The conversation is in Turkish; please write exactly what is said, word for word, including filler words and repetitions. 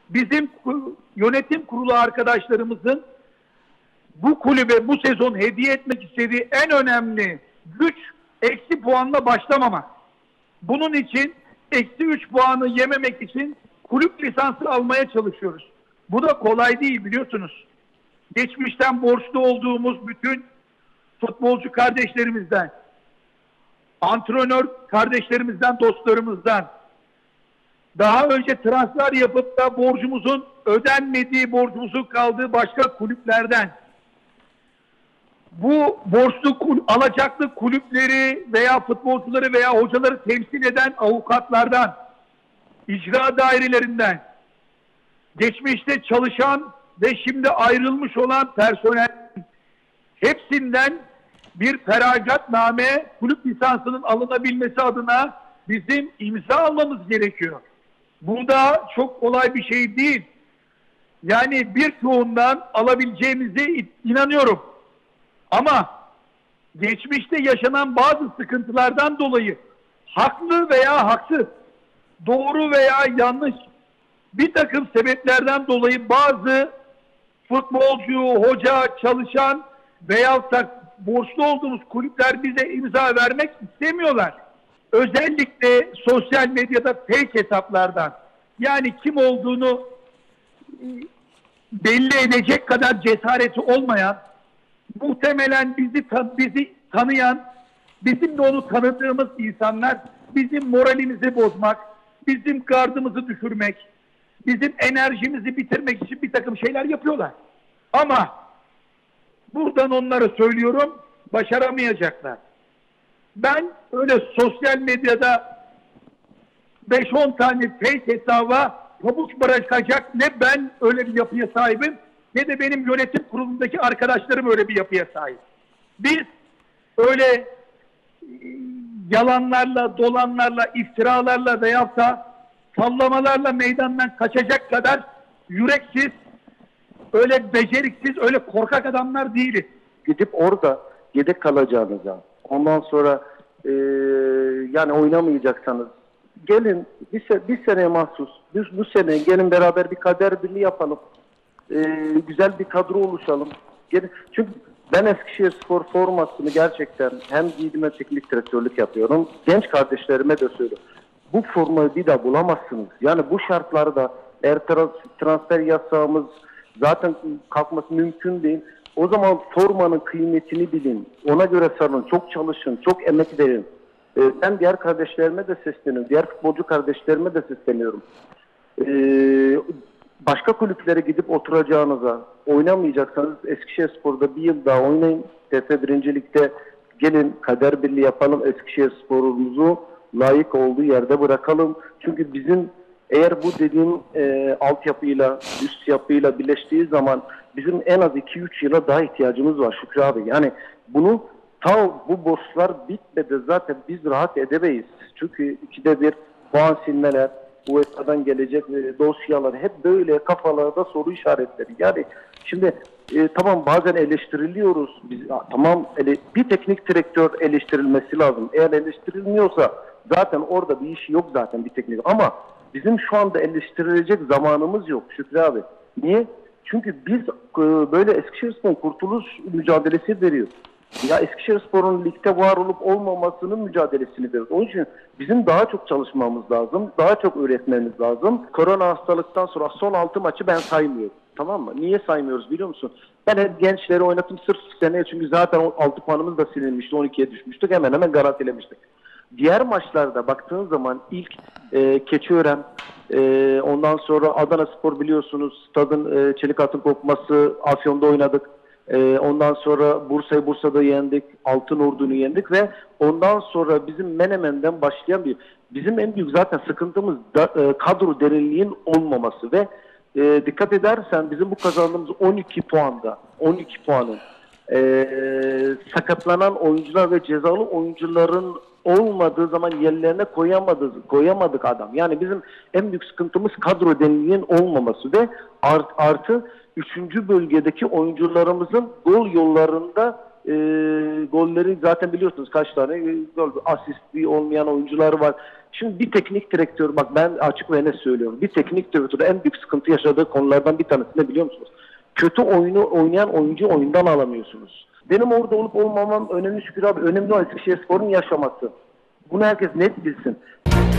bizim yönetim kurulu arkadaşlarımızın bu kulübe bu sezon hediye etmek istediği en önemli güç eksi puanla başlamamak. Bunun için eksi üç puanı yememek için kulüp lisansı almaya çalışıyoruz. Bu da kolay değil, biliyorsunuz. Geçmişten borçlu olduğumuz bütün futbolcu kardeşlerimizden, antrenör kardeşlerimizden, dostlarımızdan, daha önce transfer yapıp da borcumuzun ödenmediği, borcumuzun kaldığı başka kulüplerden, bu borçlu kul alacaklı kulüpleri veya futbolcuları veya hocaları temsil eden avukatlardan, icra dairelerinden, geçmişte çalışan ve şimdi ayrılmış olan personel, hepsinden bir feragatname, kulüp lisansının alınabilmesi adına bizim imza almamız gerekiyor. Bu da çok kolay bir şey değil. Yani birçoğundan alabileceğimize inanıyorum. Ama geçmişte yaşanan bazı sıkıntılardan dolayı haklı veya haksız, doğru veya yanlış bir takım sebeplerden dolayı bazı futbolcu, hoca, çalışan veyahut da borçlu olduğumuz kulüpler bize imza vermek istemiyorlar. Özellikle sosyal medyada fake hesaplardan, yani kim olduğunu belli edecek kadar cesareti olmayan, muhtemelen bizi bizi tanıyan, bizim de onu tanıdığımız insanlar bizim moralimizi bozmak, bizim gardımızı düşürmek, bizim enerjimizi bitirmek için bir takım şeyler yapıyorlar. Ama buradan onlara söylüyorum, başaramayacaklar. Ben öyle sosyal medyada beş on tane fake hesaba pabuç bırakacak ne ben öyle bir yapıya sahibim, ne de benim yönetim kurulundaki arkadaşlarım öyle bir yapıya sahip. Biz öyle yalanlarla, dolanlarla, iftiralarla veyahut da sallamalarla meydandan kaçacak kadar yüreksiz, öyle beceriksiz, öyle korkak adamlar değiliz. Gidip orada yedek kalacağınıza, ondan sonra e, yani oynamayacaksanız gelin bir, se bir seneye mahsus, biz bu sene gelin beraber bir kader birliği yapalım. E, güzel bir kadro oluşalım. Gelin. Çünkü ben Eskişehirspor formasını gerçekten hem giydim hem teknik direktörlük yapıyorum. Genç kardeşlerime de söylüyorum. Bu formayı bir daha bulamazsınız. Yani bu şartlarda eğer transfer yasağımız zaten kalkması mümkün değil. O zaman formanın kıymetini bilin. Ona göre sarılın. Çok çalışın. Çok emek verin. Ee, ben diğer kardeşlerime de sesleniyorum. Diğer futbolcu kardeşlerime de sesleniyorum. Ee, başka kulüplere gidip oturacağınıza, oynamayacaksanız Eskişehirspor'da bir yıl daha oynayın. T F birinci Lig'de gelin kader birliği yapalım. Eskişehirspor'umuzu layık olduğu yerde bırakalım. Çünkü bizim eğer bu dediğim e, altyapıyla, üst yapıyla birleştiği zaman bizim en az iki üç yıla daha ihtiyacımız var Şükrü abi. Yani bunu ta bu borçlar bitmedi zaten biz rahat edemeyiz. Çünkü ikide bir puan silmeler, U E F A'dan gelecek e, dosyalar hep böyle kafalarda soru işaretleri. Yani şimdi e, tamam bazen eleştiriliyoruz. Biz, tamam ele, bir teknik direktör eleştirilmesi lazım. Eğer eleştirilmiyorsa zaten orada bir iş yok zaten bir teknik. Ama bizim şu anda eleştirilecek zamanımız yok Şükrü abi. Niye? Çünkü biz e, böyle Eskişehirspor'un kurtuluş mücadelesi veriyor. Ya Eskişehirspor'un ligde var olup olmamasının mücadelesini veriyoruz. Onun için bizim daha çok çalışmamız lazım. Daha çok üretmemiz lazım. Korona hastalıktan sonra son altı maçı ben saymıyorum. Tamam mı? Niye saymıyoruz biliyor musun? Ben hep gençleri oynattım sırf seneye çünkü zaten altı puanımız da silinmişti. on ikiye düşmüştük. Hemen hemen garantilemiştik. Diğer maçlarda baktığın zaman ilk e, Keçiören, e, ondan sonra Adanaspor biliyorsunuz stadın e, çelik atın kopması, Afyon'da oynadık. E, ondan sonra Bursa'yı Bursa'da yendik, Altınordu'nu yendik ve ondan sonra bizim Menemen'den başlayan bir, bizim en büyük zaten sıkıntımız da, e, kadro derinliğin olmaması ve e, dikkat edersen bizim bu kazandığımız on iki puanda, on iki puanın e, sakatlanan oyuncular ve cezalı oyuncuların olmadığı zaman yerlerine koyamadık, koyamadık adam. Yani bizim en büyük sıkıntımız kadro derinliğinin olmaması ve art, artı üçüncü bölgedeki oyuncularımızın gol yollarında e, golleri zaten biliyorsunuz kaç tane e, gol, asistli olmayan oyuncular var. Şimdi bir teknik direktör, bak ben açık ve net söylüyorum. Bir teknik direktör en büyük sıkıntı yaşadığı konulardan bir tanesi ne biliyor musunuz? Kötü oyunu oynayan oyuncu oyundan alamıyorsunuz. Benim orada olup olmamam önemli, Şükür abi. Önemli olan Eskişehirspor'un yaşaması. Bunu herkes net bilsin.